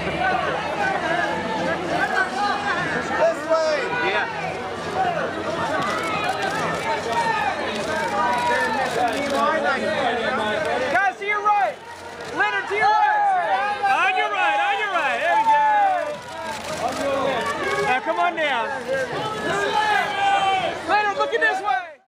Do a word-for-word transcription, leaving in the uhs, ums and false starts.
way! Yeah. Guys, to your right! Leonard, to your right! On your right, on your right. There we go. Now come on down. Leonard, looking this way!